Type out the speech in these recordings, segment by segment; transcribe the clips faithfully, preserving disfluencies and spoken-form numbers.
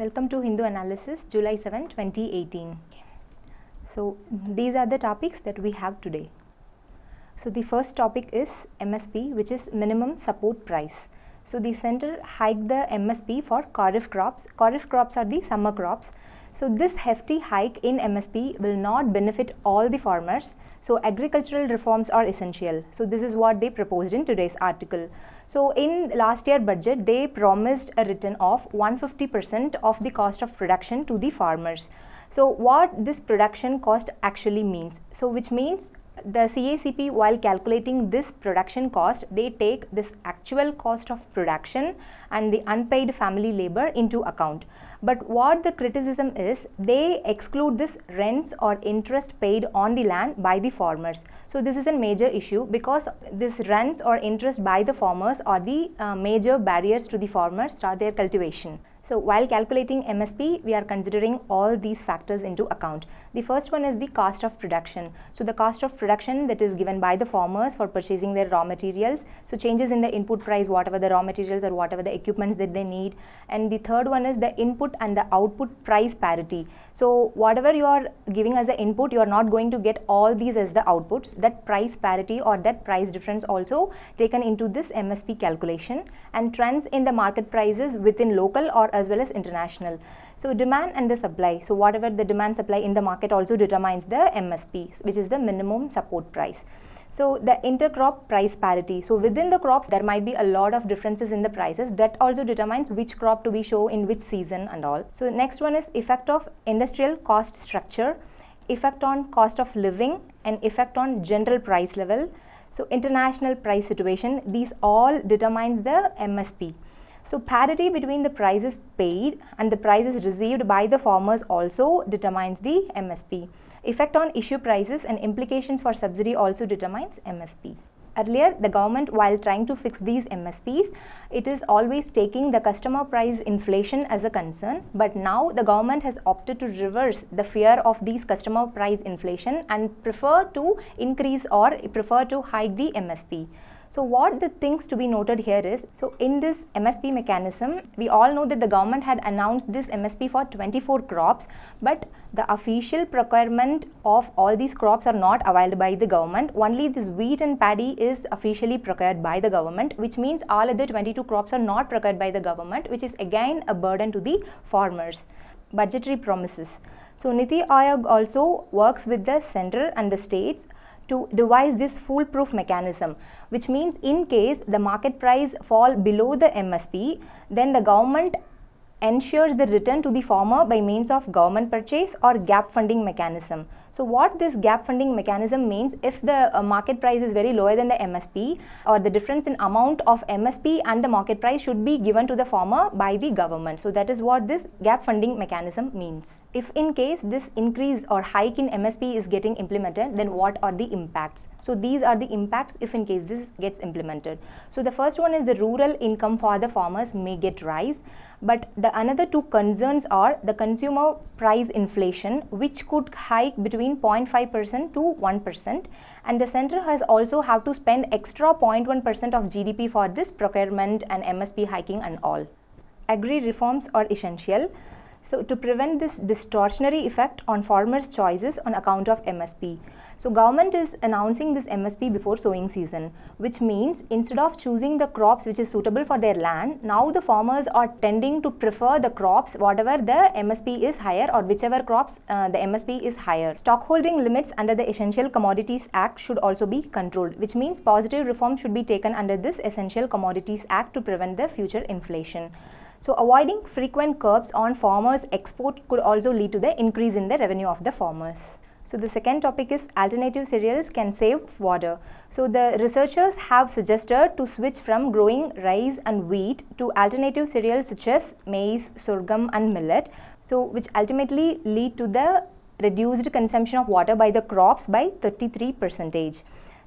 Welcome to Hindu Analysis, July seventh, twenty eighteen. So these are the topics that we have today. So the first topic is M S P, which is minimum support price. So the center hiked the M S P for Kharif crops. Kharif crops are the summer crops. So this hefty hike in M S P will not benefit all the farmers. So agricultural reforms are essential. So this is what they proposed in today's article. So in last year budget, they promised a return of one hundred fifty percent of the cost of production to the farmers. So what this production cost actually means? So which means the C A C P, while calculating this production cost, they take this actual cost of production and the unpaid family labor into account. But what the criticism is, they exclude this rents or interest paid on the land by the farmers. So this is a major issue because this rents or interest by the farmers are the uh, major barriers to the farmers start their cultivation. So while calculating M S P, we are considering all these factors into account. The first one is the cost of production. So the cost of production that is given by the farmers for purchasing their raw materials. So changes in the input price, whatever the raw materials or whatever the equipments that they need. And the third one is the input and the output price parity. So whatever you are giving as an input, you are not going to get all these as the outputs. That price parity or that price difference also taken into this M S P calculation, and trends in the market prices within local or as well as international. So demand and the supply. So whatever the demand supply in the market also determines the M S P, which is the minimum support price. So the intercrop price parity. So within the crops, there might be a lot of differences in the prices. That also determines which crop to be shown in which season and all. So next one is effect of industrial cost structure, effect on cost of living, and effect on general price level. So international price situation. These all determines the M S P. So parity between the prices paid and the prices received by the farmers also determines the M S P. Effect on issue prices and implications for subsidy also determines M S P. Earlier, the government, while trying to fix these M S Ps, it is always taking the customer price inflation as a concern. But now the government has opted to reverse the fear of these customer price inflation and prefer to increase or prefer to hike the M S P. So what the things to be noted here is, so in this M S P mechanism, we all know that the government had announced this M S P for twenty-four crops, but the official procurement of all these crops are not availed by the government. Only this wheat and paddy is officially procured by the government, which means all other twenty-two crops are not procured by the government, which is again a burden to the farmers. Budgetary promises. So Niti Aayog also works with the center and the states to devise this foolproof mechanism, which means in case the market price fall below the M S P, then the government ensures the return to the farmer by means of government purchase or gap funding mechanism. So what this gap funding mechanism means, if the uh, market price is very lower than the M S P, or the difference in amount of M S P and the market price should be given to the farmer by the government. So that is what this gap funding mechanism means. If in case this increase or hike in M S P is getting implemented, then what are the impacts? So these are the impacts if in case this gets implemented. So the first one is the rural income for the farmers may get rise. But the another two concerns are the consumer price inflation, which could hike between zero point five percent to one percent, and the center has also have to spend extra zero point one percent of G D P for this procurement and M S P hiking and all. Agri reforms are essential. So to prevent this distortionary effect on farmers' choices on account of M S P. So government is announcing this M S P before sowing season, which means instead of choosing the crops which is suitable for their land, now the farmers are tending to prefer the crops whatever the M S P is higher or whichever crops uh, the M S P is higher. Stockholding limits under the Essential Commodities Act should also be controlled, which means positive reform should be taken under this Essential Commodities Act to prevent the future inflation. So avoiding frequent curbs on farmers' export could also lead to the increase in the revenue of the farmers. So the second topic is alternative cereals can save water. So the researchers have suggested to switch from growing rice and wheat to alternative cereals such as maize, sorghum and millet, so which ultimately lead to the reduced consumption of water by the crops by thirty-three percent.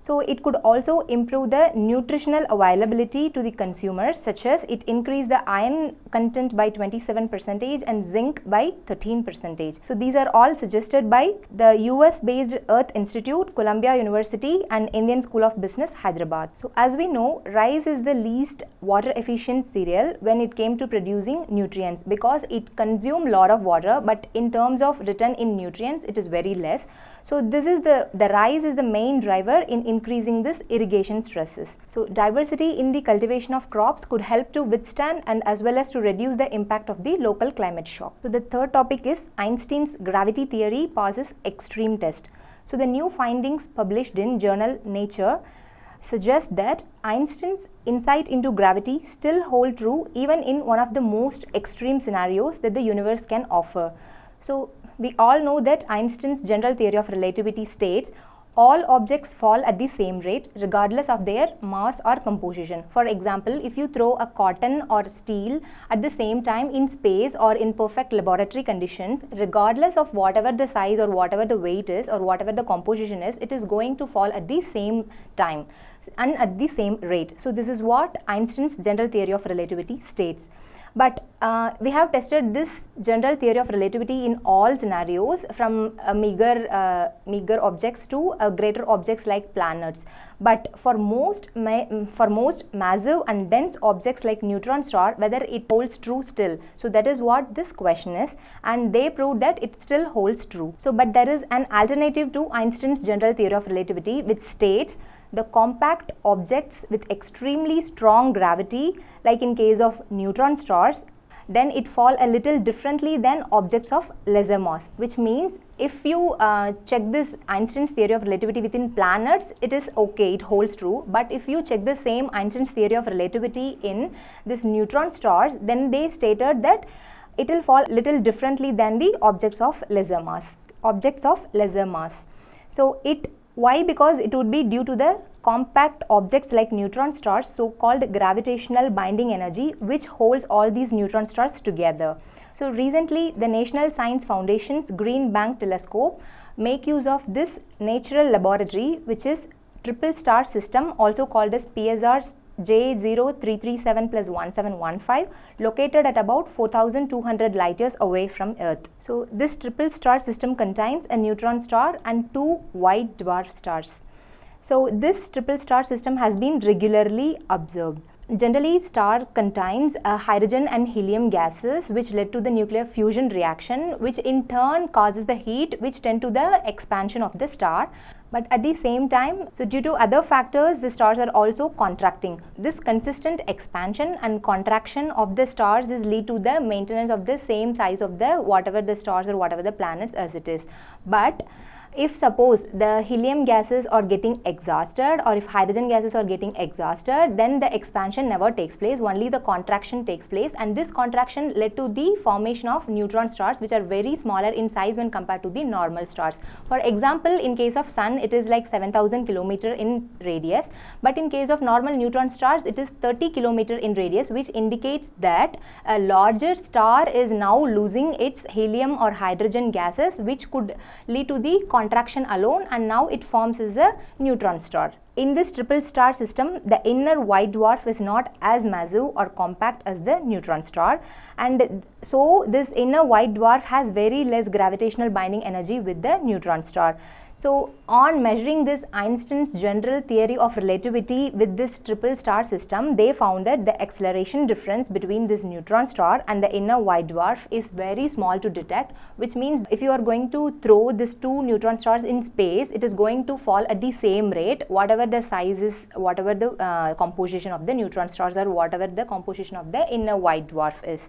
So it could also improve the nutritional availability to the consumers, such as it increased the iron content by twenty-seven percent and zinc by thirteen percent. So these are all suggested by the U S based Earth Institute, Columbia University and Indian School of Business, Hyderabad. So as we know, rice is the least water efficient cereal when it came to producing nutrients, because it consumes a lot of water, but in terms of return in nutrients it is very less. So this is the, the rice is the main driver in increasing this irrigation stresses. So diversity in the cultivation of crops could help to withstand and as well as to reduce the impact of the local climate shock. So the third topic is Einstein's gravity theory passes extreme test. So the new findings published in journal Nature suggest that Einstein's insight into gravity still hold true even in one of the most extreme scenarios that the universe can offer. So we all know that Einstein's general theory of relativity states all objects fall at the same rate regardless of their mass or composition. For example, if you throw a cotton or steel at the same time in space or in perfect laboratory conditions, regardless of whatever the size or whatever the weight is or whatever the composition is, it is going to fall at the same time and at the same rate. So this is what Einstein's general theory of relativity states. But uh, we have tested this general theory of relativity in all scenarios, from uh, meager, uh, meager objects to uh, greater objects like planets. But for most, for most massive and dense objects like neutron star, whether it holds true still. So that is what this question is, and they proved that it still holds true. So but there is an alternative to Einstein's general theory of relativity, which states the compact objects with extremely strong gravity, like in case of neutron stars, then it fall a little differently than objects of lesser mass, which means if you uh, check this Einstein's theory of relativity within planets, it is okay, it holds true. But if you check the same Einstein's theory of relativity in this neutron stars, then they stated that it will fall little differently than the objects of lesser mass, objects of lesser mass. So it Why? Because it would be due to the compact objects like neutron stars, so-called gravitational binding energy, which holds all these neutron stars together. So recently, the National Science Foundation's Green Bank Telescope make use of this natural laboratory, which is triple star system, also called as P S R J zero three three seven plus one seven one five, located at about four thousand two hundred light years away from Earth. So this triple star system contains a neutron star and two white dwarf stars. So this triple star system has been regularly observed. Generally, star contains uh, hydrogen and helium gases, which led to the nuclear fusion reaction, which in turn causes the heat which tend to the expansion of the star. But at the same time, so due to other factors, the stars are also contracting. This consistent expansion and contraction of the stars is lead to the maintenance of the same size of the whatever the stars or whatever the planets as it is. But if suppose the helium gases are getting exhausted, or if hydrogen gases are getting exhausted, then the expansion never takes place, only the contraction takes place, and this contraction led to the formation of neutron stars, which are very smaller in size when compared to the normal stars. For example, in case of sun, it is like seven thousand kilometer in radius, but in case of normal neutron stars, it is thirty kilometer in radius, which indicates that a larger star is now losing its helium or hydrogen gases, which could lead to the contraction alone, and now it forms as a neutron star. In this triple star system, the inner white dwarf is not as massive or compact as the neutron star, and so this inner white dwarf has very less gravitational binding energy with the neutron star. So on measuring this Einstein's general theory of relativity with this triple star system, they found that the acceleration difference between this neutron star and the inner white dwarf is very small to detect, which means if you are going to throw these two neutron stars in space, it is going to fall at the same rate, whatever the size is, whatever the uh, composition of the neutron stars, or whatever the composition of the inner white dwarf is.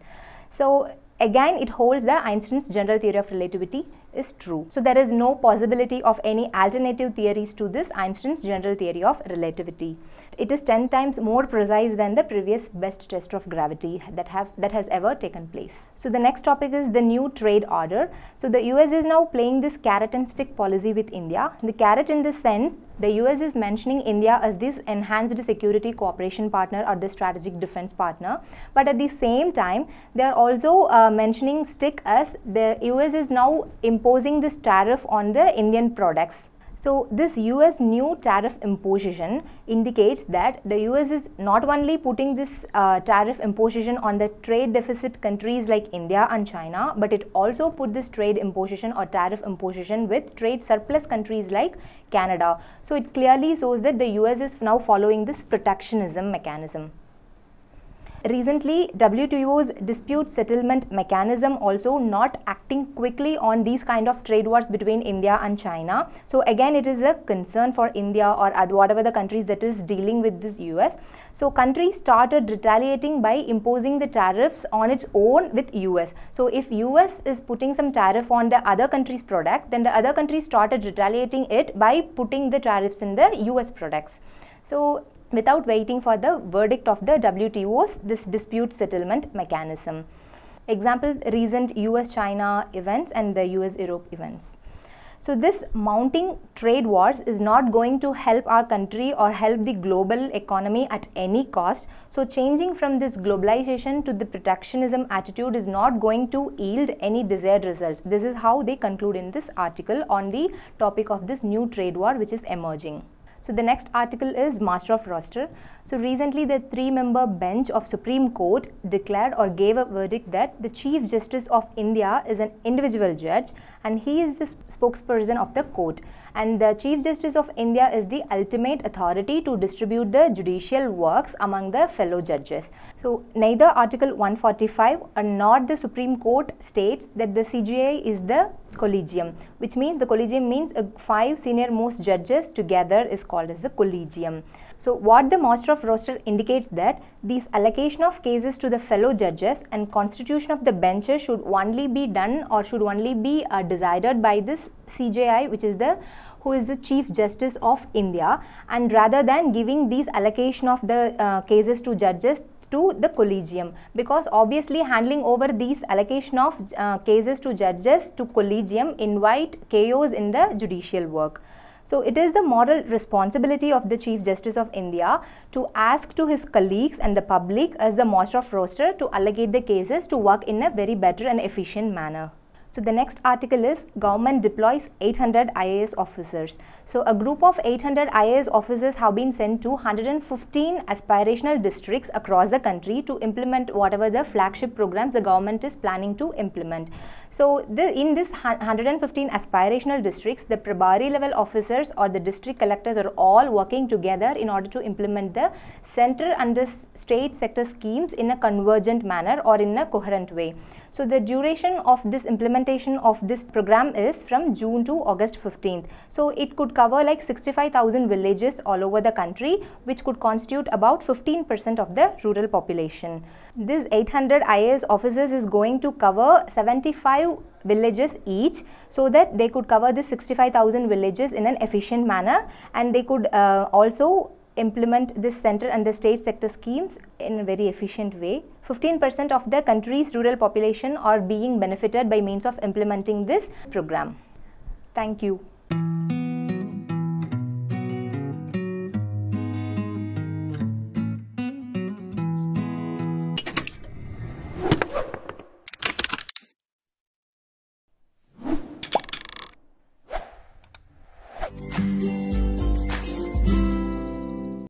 So again, it holds that Einstein's general theory of relativity is true. So there is no possibility of any alternative theories to this Einstein's general theory of relativity. It is ten times more precise than the previous best test of gravity that have that has ever taken place. So the next topic is the new trade order. So the U S is now playing this carrot and stick policy with India. The carrot in this sense, the U S is mentioning India as this enhanced security cooperation partner or the strategic defense partner, but at the same time they are also uh, mentioning stick as the U S is now imposing this tariff on the Indian products. So this U S new tariff imposition indicates that the U S is not only putting this uh, tariff imposition on the trade deficit countries like India and China, but it also put this trade imposition or tariff imposition with trade surplus countries like Canada. So it clearly shows that the U S is now following this protectionism mechanism. Recently, W T O's dispute settlement mechanism also not acting quickly on these kind of trade wars between India and China. So again, it is a concern for India or whatever the countries that is dealing with this U S. So countries started retaliating by imposing the tariffs on its own with U S. So if U S is putting some tariff on the other country's product, then the other countries started retaliating it by putting the tariffs in the U S products. So without waiting for the verdict of the W T O's this dispute settlement mechanism. Example, recent U S China events and the U S Europe events. So this mounting trade wars is not going to help our country or help the global economy at any cost. So changing from this globalization to the protectionism attitude is not going to yield any desired results. This is how they conclude in this article on the topic of this new trade war which is emerging. So the next article is Master of Roster. So recently the three-member bench of Supreme Court declared or gave a verdict that the Chief Justice of India is an individual judge and he is the spokesperson of the court. And the Chief Justice of India is the ultimate authority to distribute the judicial works among the fellow judges. So neither Article one forty-five nor the Supreme Court states that the C J I is the collegium, which means the collegium means uh, five senior most judges together is called as the collegium. So what the Master of Roster indicates that these allocation of cases to the fellow judges and constitution of the benches should only be done or should only be uh, decided by this C J I, which is the who is the Chief Justice of India, and rather than giving these allocation of the uh, cases to judges to the collegium, because obviously handling over these allocation of uh, cases to judges to collegium invite chaos in the judicial work. So it is the moral responsibility of the Chief Justice of India to ask to his colleagues and the public as the Master of Roster to allocate the cases to work in a very better and efficient manner. So the next article is Government deploys eight hundred I A S officers. So a group of eight hundred I A S officers have been sent to one hundred fifteen aspirational districts across the country to implement whatever the flagship programs the government is planning to implement. So the, in this one hundred fifteen aspirational districts, the Prabari level officers or the district collectors are all working together in order to implement the center and the state sector schemes in a convergent manner or in a coherent way. So the duration of this implementation of this program is from June to August fifteenth. So it could cover like sixty-five thousand villages all over the country, which could constitute about fifteen percent of the rural population. This eight hundred I A S officers is going to cover seventy-five villages each, so that they could cover the sixty-five thousand villages in an efficient manner, and they could uh, also implement this center and the state sector schemes in a very efficient way. fifteen percent of the country's rural population are being benefited by means of implementing this program. Thank you.